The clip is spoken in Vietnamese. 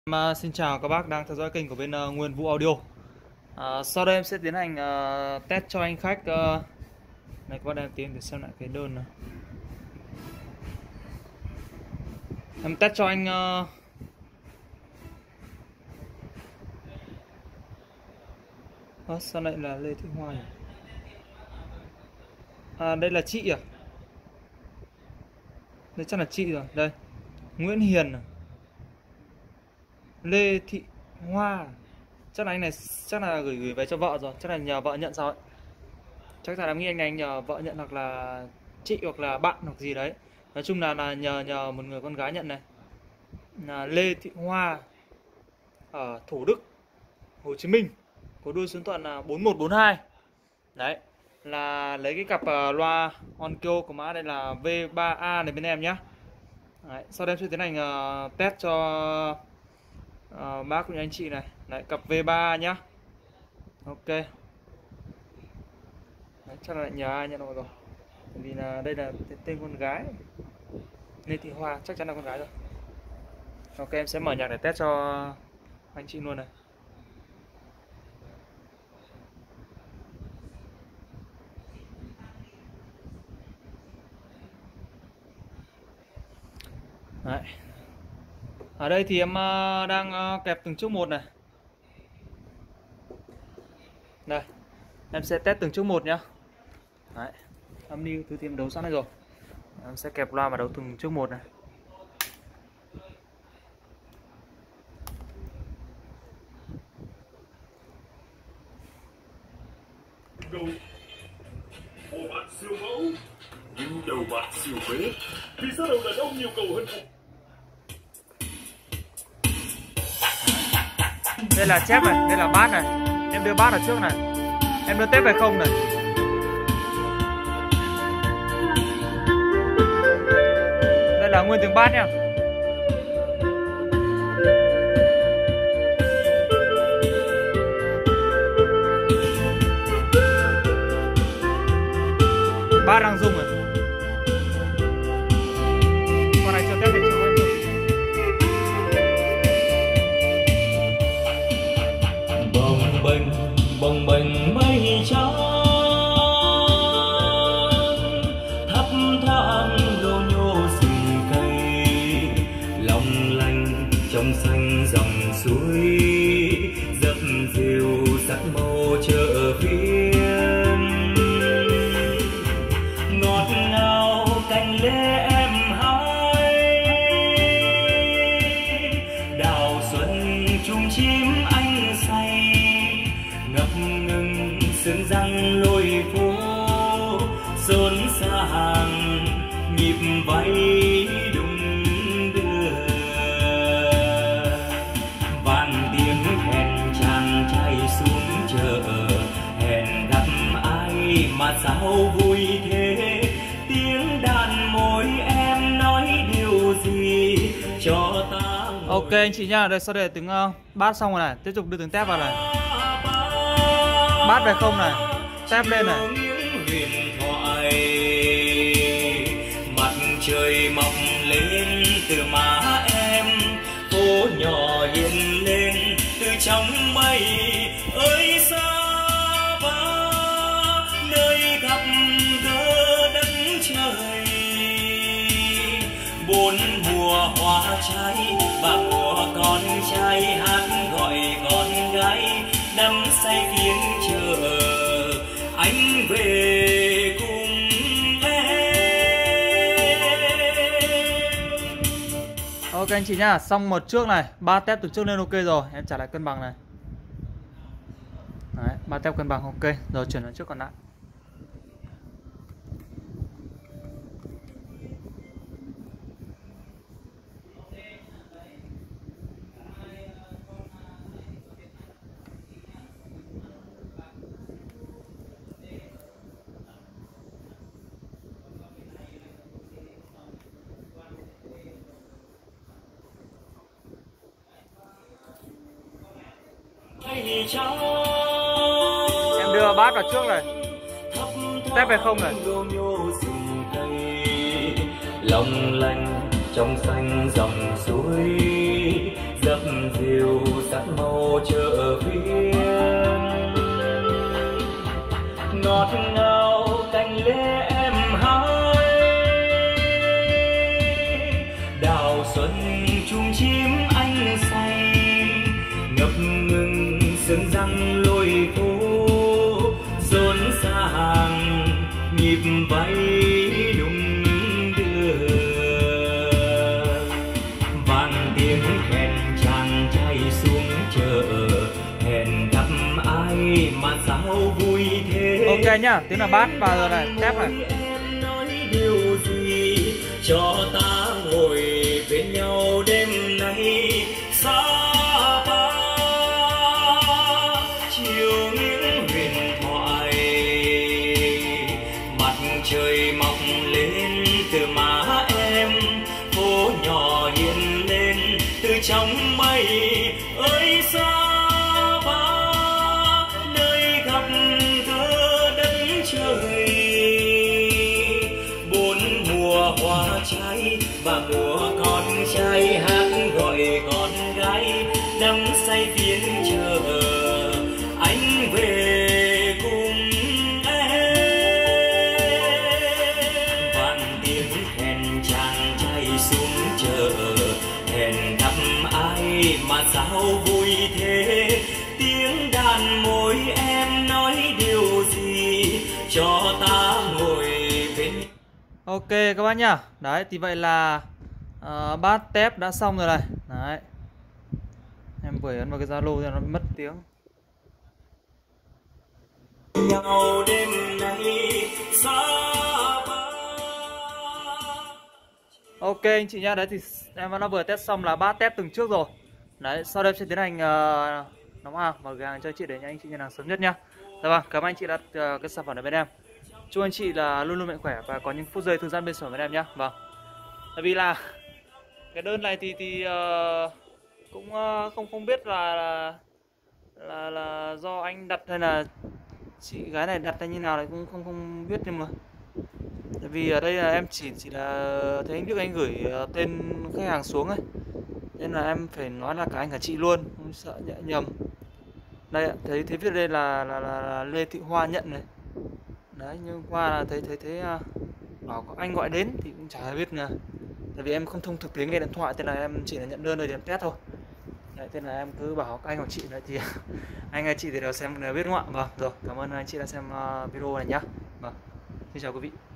Xin chào các bác đang theo dõi kênh của bên Nguyên Vũ Audio. Sau đây em sẽ tiến hành test cho anh khách. Này các bác đang tiến để xem lại cái đơn này. Em test cho anh sao lại là Lê Thị Hoa nhỉ? Đây là chị à? Đây chắc là chị rồi. Đây Nguyễn Hiền à? Lê Thị Hoa. Chắc là anh này chắc là gửi về cho vợ rồi, chắc là nhờ vợ nhận sao ấy. Chắc là em nghĩ anh này nhờ vợ nhận, hoặc là chị, hoặc là bạn, hoặc gì đấy. Nói chung là nhờ một người con gái nhận này. Là Lê Thị Hoa ở Thủ Đức, Hồ Chí Minh. Có đuôi số điện thoại là 4142. Đấy, là lấy cái cặp loa Onkyo của mã đây là V3A này bên em nhá. Đấy, sau đây em sẽ tiến hành test cho bác cũng như anh chị này. Đấy, cặp V3 nhá. Ok. Đấy, chắc là lại nhờ ai nhận rồi. Vì là đây là tên con gái Lê Thị Hoa, chắc chắn là con gái rồi. Ok, em sẽ mở nhạc để test cho anh chị luôn này. Đấy. Ở đây thì em đang kẹp từng chút một này. Đây, em sẽ test từng chút một nhá. Đấy, âm lưu thứ tiêm đấu sẵn này rồi. Em sẽ kẹp loa vào đầu từng chút một này. Bộ mặt siêu mẫu nhưng đầu bạc siêu phế. Vì sao đầu đàn ông nhiều cầu hơn phụ? Đây là chép này, đây là bát này. Em đưa bát ở trước này. Em đưa tép về không này. Đây là nguyên tiếng bát nhá. Bát đang rung rồi. Con này chưa test được chưa? Bồng bềnh mây trắng thấp thoáng lô nhô rừng cây, long lanh trong xanh dòng suối, dập dìu sắc màu chợ phiên, ngọt ngào cành lê em hái, đào xuân chung chim anh say, ngập ngừng sương răng lối phố, xôn xàng nhịp váy đung đưa, vang tiếng hẹn chàng trai xuống chợ, hẹn gặp ai mà sao vui thế, tiếng đàn môi em nói điều gì cho ta. Ok anh chị nhá, đây sau đây là tiếng bát xong rồi này, tiếp tục đưa tiếng tép vào này. Bát về không này, tép lên này. Huyền thoại mặt trời mọc lên từ má em, phố nhỏ hiện lên từ trong mây ơi xa ba, nơi gặp gỡ đất trời, bốn mùa hoa trái và mùa con trai hát gọi con gái, đắm say phiên chờ anh về cùng em. Ok anh chị nhá, xong một trước này, ba tép từ trước lên ok rồi, em trả lại cân bằng này. Đấy, ba tép cân bằng ok, rồi chuyển đến trước còn lại. Em đưa bát vào trước này, tép về không này. Long lanh trong xanh dòng suối, dập đều sắc màu chợ phiên, ngọt ngào cành lê em hái, đào xuân chung chim anh say, ngập ngừng sương răng lối phố, rộn ràng nhịp váy đung đưa, vang tiếng khen chàng trai xuống chợ, hẹn gặp ai mà sao vui thế. Ok nhá, tiếng là bát vào rồi này, tép này. Em nói điều gì cho ta ngồi bên nhau đêm nay xa ba, chiều những huyền thoại, mặt trời mọc lên từ má em, phố nhỏ hiện lên từ trong mây ơi xa ba, nơi gặp gỡ đất trời, bốn mùa hoa trái và mùa con trai hát gọi con gái đắm say phiên chờ anh về cùng em. Vang tiếng khen chàng trai xuống chợ, hẹn gặp ai mà sao vui thế, tiếng đàn môi em nói điều gì cho ta ngồi bên. Ok các bác nhá. Đấy thì vậy là bát tép đã xong rồi này. Đấy. Em vừa ấn vào cái Zalo cho nó mất tiếng. Nhau đêm nay xa ba. Ok anh chị nhá. Đấy thì em đã vừa test xong là bát tép từng trước rồi. Đấy, sau đây em sẽ tiến hành đóng hàng và gửi hàng cho anh chị để anh chị nhận hàng sớm nhất nhá. Dạ vâng, cảm ơn anh chị đã cái sản phẩm ở bên em. Chúc anh chị là luôn luôn mạnh khỏe và có những phút giây thư giãn bên sổ bên em nhá. Vâng. Tại vì là cái đơn này thì cũng không biết là do anh đặt hay là chị gái này đặt hay như nào này cũng không biết, nhưng mà tại vì ở đây là em chỉ là thấy anh Đức anh gửi tên khách hàng xuống ấy, nên là em phải nói là cả anh cả chị luôn, không sợ nhầm. Đây ạ, thấy viết đây là Lê Thị Hoa nhận này. Đấy, nhưng qua là thấy bảo có anh gọi đến thì cũng chả biết nè. Tại vì em không thông thực tiếng nghe điện thoại, thế là em chỉ là nhận đơn rồi thì em test thôi. Đấy, thế là em cứ bảo các anh hoặc chị này thì anh hay chị thì đều xem đều biết đúng không ạ? Vâng, rồi, cảm ơn anh chị đã xem video này nhá. Vâng, xin chào quý vị.